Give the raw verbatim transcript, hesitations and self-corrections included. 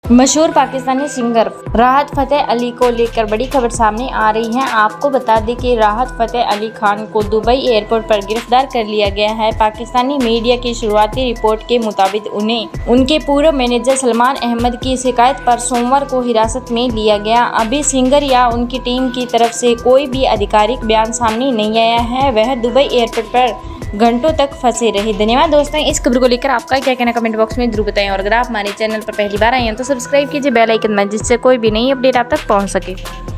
मशहूर पाकिस्तानी सिंगर राहत फ़तेह अली को लेकर बड़ी खबर सामने आ रही है। आपको बता दें कि राहत फ़तेह अली खान को दुबई एयरपोर्ट पर गिरफ्तार कर लिया गया है। पाकिस्तानी मीडिया की शुरुआती रिपोर्ट के मुताबिक उन्हें उनके पूर्व मैनेजर सलमान अहमद की शिकायत पर सोमवार को हिरासत में लिया गया। अभी सिंगर या उनकी टीम की तरफ से कोई भी आधिकारिक बयान सामने नहीं आया है। वह दुबई एयरपोर्ट पर घंटों तक फंसे रहे। धन्यवाद दोस्तों, इस खबर को लेकर आपका क्या कहना कमेंट बॉक्स में जरूर बताएं और अगर आप हमारे चैनल पर पहली बार आए हैं तो सब्सक्राइब कीजिए, बेल आइकन में, जिससे कोई भी नई अपडेट आप तक पहुंच सके।